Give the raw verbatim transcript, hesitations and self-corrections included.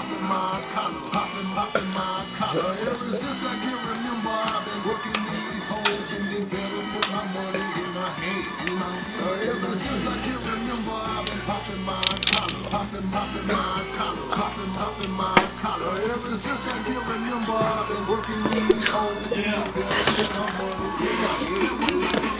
popping my collar, popping, popping my collar. Ever since I can remember, I've been working these holes and they better put my money in my hand. Uh, ever since I can remember, I've been popping my collar, popping, popping my collar, popping, popping my collar. Ever since I can remember, I've been working these holes and they better put my money in my hand.